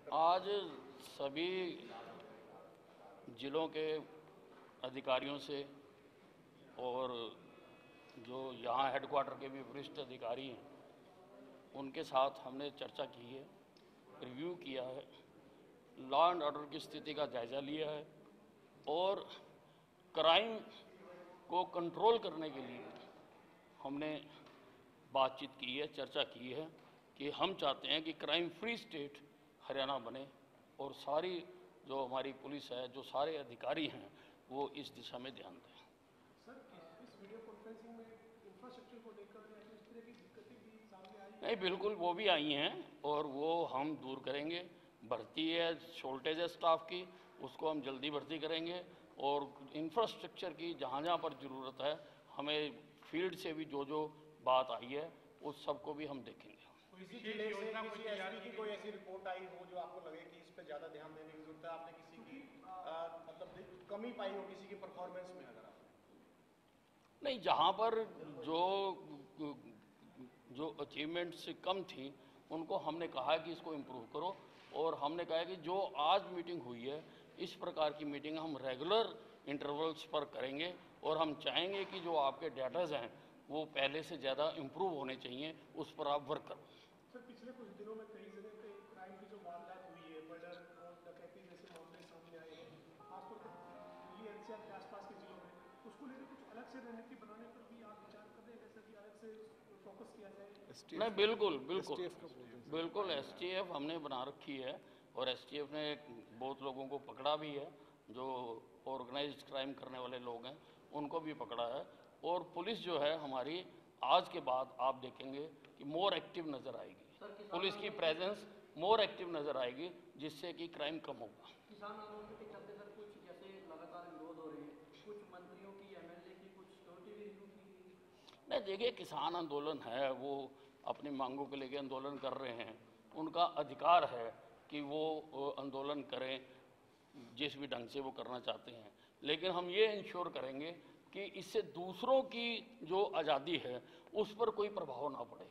आज सभी जिलों के अधिकारियों से और जो यहाँ हेडक्वार्टर के भी वरिष्ठ अधिकारी हैं उनके साथ हमने चर्चा की है, रिव्यू किया है, लॉ एंड ऑर्डर की स्थिति का जायज़ा लिया है और क्राइम को कंट्रोल करने के लिए हमने बातचीत की है, चर्चा की है कि हम चाहते हैं कि क्राइम फ्री स्टेट हरियाणा बने और सारी जो हमारी पुलिस है, जो सारे अधिकारी हैं, वो इस दिशा में ध्यान दें। सर, इस वीडियो कॉन्फ्रेंसिंग में इंफ्रास्ट्रक्चर को लेकर इस तरह की दिक्कतें भी सामने आई? नहीं, बिल्कुल वो भी आई हैं और वो हम दूर करेंगे। भर्ती है, शॉर्टेज है स्टाफ की, उसको हम जल्दी भर्ती करेंगे और इंफ्रास्ट्रक्चर की जहाँ जहाँ पर ज़रूरत है, हमें फील्ड से भी जो बात आई है उस सबको भी हम देखेंगे। किसी जिले से किसी एसपी की कोई ऐसी रिपोर्ट आई हो जो आपको लगे कि इस पे ज़्यादा ध्यान देने की जरूरत है, आपने किसी की मतलब कमी पाई हो किसी की परफॉर्मेंस में? अगर आप नहीं, जहाँ पर जो अचीवमेंट्स कम थी उनको हमने कहा कि इसको इम्प्रूव करो और हमने कहा कि जो आज मीटिंग हुई है इस प्रकार की मीटिंग हम रेगुलर इंटरवल्स पर करेंगे और हम चाहेंगे कि जो आपके डाटाज हैं वो पहले से ज़्यादा इम्प्रूव होने चाहिए, उस पर आप वर्क करो। सर, पिछले कुछ दिनों में कई जगह पे क्राइम की जो वारदात हुई है, मर्डर और डकैती जैसे मामले सामने आए हैं, खासतौर पर दिल्ली एनसीआर के आसपास के जिलों में, उसको लेकर कुछ अलग से रणनीति बनाने पर भी आप विचार कर रहे हैं, जैसे कि अलग से फोकस किया जाए? नहीं, बिल्कुल बिल्कुल बिल्कुल एसटीएफ हमने बना रखी है और एसटीएफ ने बहुत लोगों को पकड़ा भी है, जो ऑर्गेनाइज्ड क्राइम करने वाले लोग हैं उनको भी पकड़ा है और पुलिस जो है हमारी आज के बाद आप देखेंगे कि मोर एक्टिव नज़र आएगी, पुलिस की प्रेजेंस मोर एक्टिव नज़र आएगी जिससे कि क्राइम कम होगा। किसान आंदोलन के चलते सर कुछ जैसे लगातार विरोध हो रहे हैं, कुछ मंत्रियों की, एमएलए की कुछ सिक्योरिटी भी रिव्यू की? नहीं, देखिए, किसान आंदोलन है, वो अपनी मांगों के लेके आंदोलन कर रहे हैं, उनका अधिकार है कि वो आंदोलन करें जिस भी ढंग से वो करना चाहते हैं, लेकिन हम ये इंश्योर करेंगे कि इससे दूसरों की जो आज़ादी है उस पर कोई प्रभाव ना पड़े।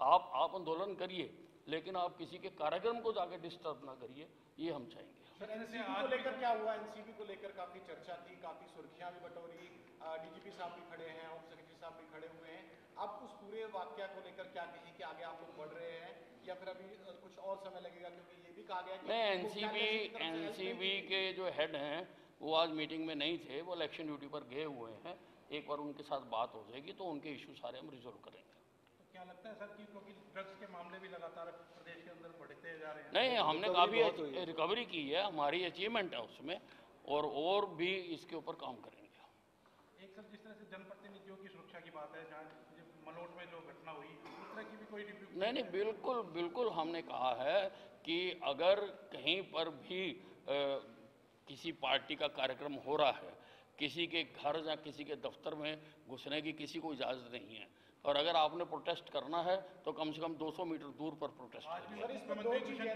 आप आंदोलन करिए लेकिन आप किसी के कार्यक्रम को जाके डिस्टर्ब ना करिए, ये हम चाहेंगे। सर, एनसीबी को लेकर क्या हुआ? एनसीबी को लेकर काफी चर्चा थी, काफी सुर्खियां भी बटोरी, डीजीपी साहब भी खड़े हैं, होम सेक्रेटरी साहब भी खड़े हुए हैं। अब उस पूरे वाकया को लेकर क्या कहें कि आगे आप लोग बढ़ रहे हैं या फिर अभी कुछ और समय लगेगा, क्योंकि ये भी कहा गया कि नहीं, एनसीबी के जो हेड हैं वो आज मीटिंग में नहीं थे, वो इलेक्शन ड्यूटी पर गए हुए हैं। एक बार उनके साथ बात हो जाएगी तो उनके इशू सारे हम रिजोल्व करेंगे। तो क्या लगता है सर कि क्योंकि ड्रग्स के मामले भी लगातार प्रदेश के अंदर बढ़ते जा रहे हैं? नहीं, हमने काफ़ी रिकवरी की है, हमारी अचीवमेंट है उसमें और भी इसके ऊपर काम करेंगे। एक सर, जिस तरह से जनप्रतिनिधियों की सुरक्षा की बात है, जहाँ मलोट में जो घटना हुई उस तरह की भी कोई रिव्यू? नहीं, बिल्कुल बिल्कुल हमने कहा है कि अगर कहीं पर भी किसी पार्टी का कार्यक्रम हो रहा है, किसी के घर या किसी के दफ्तर में घुसने की किसी को इजाज़त नहीं है और अगर आपने प्रोटेस्ट करना है तो कम से कम 200 मीटर दूर पर प्रोटेस्ट करिए।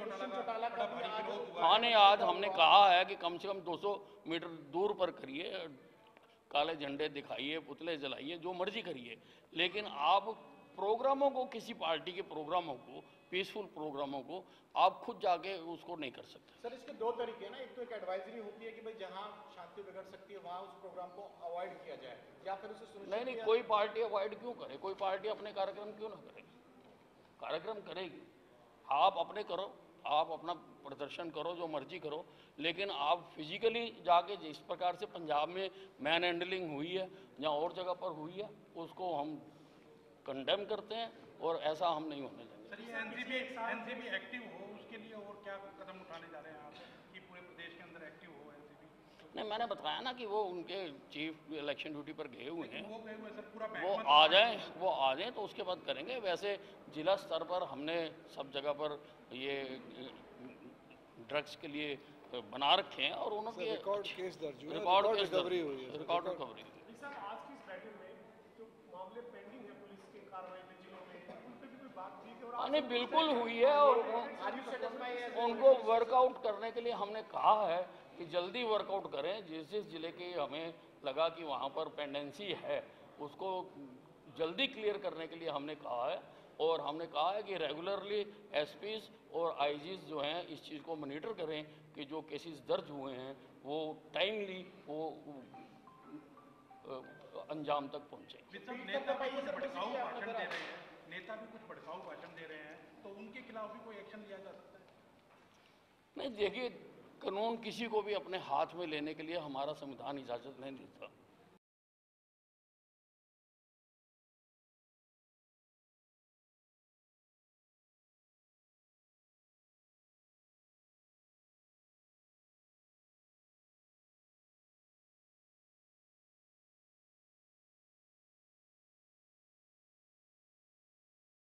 हाँ, नहीं, आज हमने कहा है कि कम से कम 200 मीटर दूर पर करिए, काले झंडे दिखाइए, पुतले जलाइए, जो मर्जी करिए, लेकिन आप प्रोग्रामों को, किसी पार्टी के प्रोग्रामों को, पीसफुल प्रोग्रामों को आप खुद जाके उसको नहीं कर सकते। सर, इसके दो तरीके हैं ना, एक तो एक एडवाइजरी होती है कि भाई जहां शांति बिगड़ सकती है वहां उस प्रोग्राम को अवॉइड किया जाए, या फिर उसे सुनिश्चित नहीं, कोई पार्टी अवॉइड क्यों करे, कोई पार्टी अपने कार्यक्रम क्यों ना करेगी, कार्यक्रम करेगी। आप अपने करो, आप अपना प्रदर्शन करो, जो मर्जी करो, लेकिन आप फिजिकली जाके जिस प्रकार से पंजाब में मैन हैंडलिंग हुई है या और जगह पर हुई है उसको हम कंडेम करते हैं और ऐसा हम नहीं होने देंगे। सर, ये एनसीबी एक्टिव हो उसके लिए और क्या कदम उठाने जा रहे हैं आप कि पूरे प्रदेश के अंदर एक्टिव हो एनसीबी? नहीं, मैंने बताया ना कि वो उनके चीफ इलेक्शन ड्यूटी पर गए हुए हैं, वो गए हुए सर, पूरा वो आ जाएं तो उसके बाद करेंगे। वैसे जिला स्तर पर हमने सब जगह पर ये ड्रग्स के लिए बना रखे हैं और उनके रिकॉर्ड केस दर्ज हुए, रिकॉर्ड रिकवरी हुई है। Record recovery. सर, आज की इस बैठक में जो मामले पेंडिंग है पुलिस के कार्रवाई में जिलों में, उन पे भी कोई बात हुई थी? और नहीं, बिल्कुल हुई है और उनको वर्कआउट करने के लिए हमने कहा है कि जल्दी वर्कआउट करें। जिस जिस जिले की हमें लगा कि वहाँ पर पेंडेंसी है उसको जल्दी क्लियर करने के लिए हमने कहा है और हमने कहा है कि रेगुलरली एसपीज और आईजीज जो हैं इस चीज़ को मॉनिटर करें कि जो केसेस दर्ज हुए हैं वो टाइमली वो अंजाम तक पहुँचे। नेता भी कुछ भड़काऊ भाषण दे रहे हैं, नेता भी कुछ भड़काऊ भाषण दे रहे हैं, तो उनके खिलाफ भी कोई एक्शन लिया जा सकता है? नहीं, देखिए, कानून किसी को भी अपने हाथ में लेने के लिए हमारा संविधान इजाज़त नहीं देता।